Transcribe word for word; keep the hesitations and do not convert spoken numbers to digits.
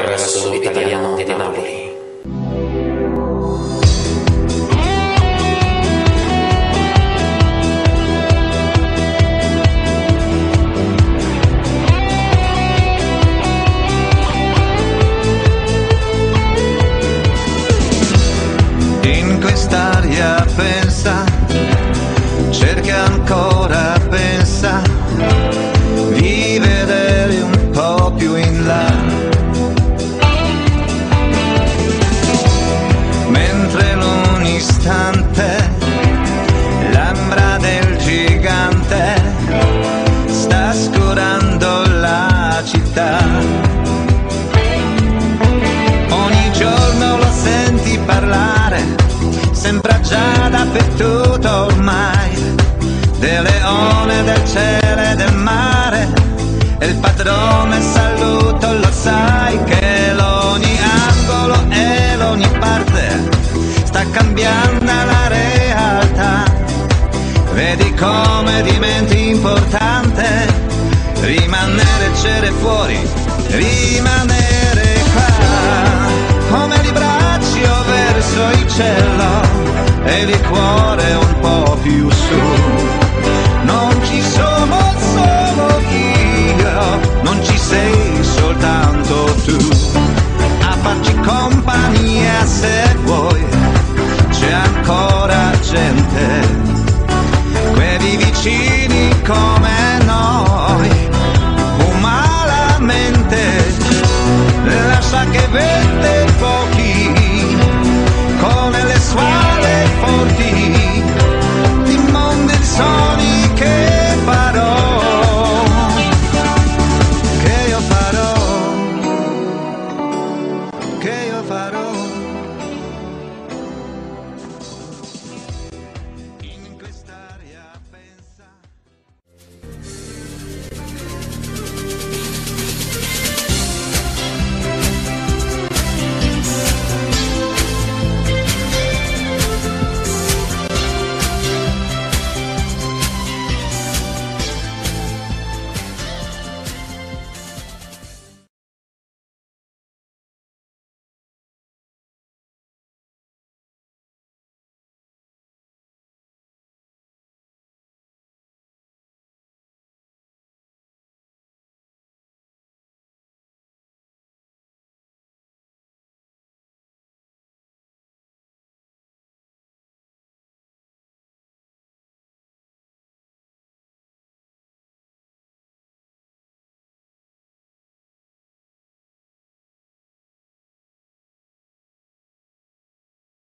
ragazzo italiano di Napoli. In quest'aria pensa, cerca ancora, pensa di vedere un po' più in là, mentre l'un istante l'ambra del gigante sta scurando la città. Ogni giorno lo senti parlare, sembra già dappertutto ormai, delle onde, del cielo e del mare, e il padrone saluto, lo sai che l'ogni angolo e l'ogni parte sta cambiando la realtà. Vedi come diventi importante rimanere, c'era fuori, rimanere qua, come li bracci verso il cielo e il cuore un po' più su. Non ci sono solo io, non ci sei soltanto tu, a farci compagnia se vuoi, c'è ancora gente, quelli vicini come noi, umanamente, lascia che vedi